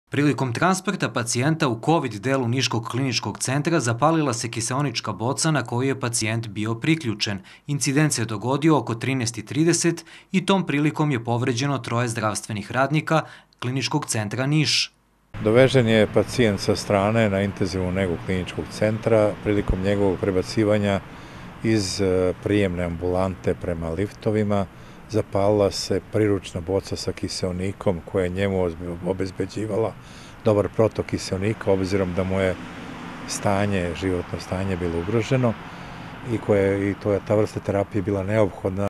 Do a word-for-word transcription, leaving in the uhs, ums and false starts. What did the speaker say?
Prilikom transporta pacijenta u COVID delu Niškog kliničkog centra zapalila se kiseonička boca na koju je pacijent bio priključen. Incident se dogodio oko trinaest i trideset i tom prilikom je povređeno troje zdravstvenih radnika Kliničkog centra Niš. Dovežen je pacijent sa strane na intenzivnu negu kliničkog centra. Prilikom njegovog prebacivanja iz prijemne ambulante prema liftovima zapalila se priručna boca sa kiseonikom koja je njemu obezbeđivala dobar protok kiseonika, obzirom da mu je stanje, životno stanje bilo ugroženo i koja i to je ta vrsta terapije bila neophodna.